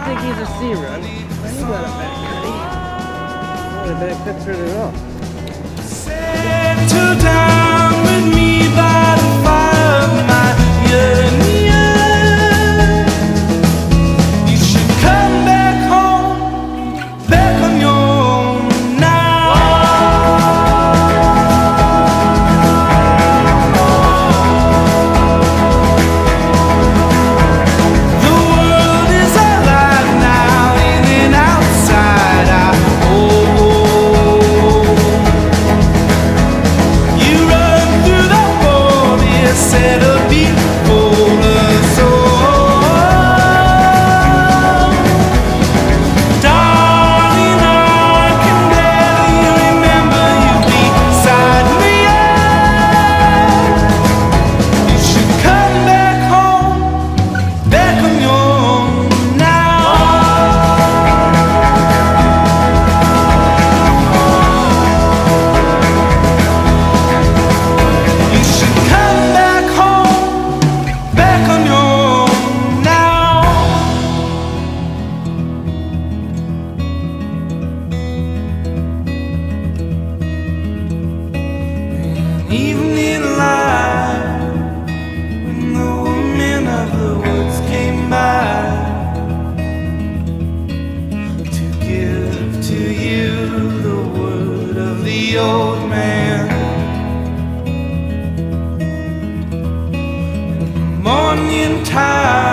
think he's a sea run. Well, you got it back, Cuddy. Not a bad cutthroat at all. Settle down with me by the fire of my yearning. You should come back home, back on your own now. The world is alive now, in and outside our home. You run through the forest, set a beat for the soul. Darling, I can barely remember you beside me. You should come back home, back on your own now. You should come back home, back on your own now. An evening light, when the women of the woods came by to give to you the word of the old man. Morning time.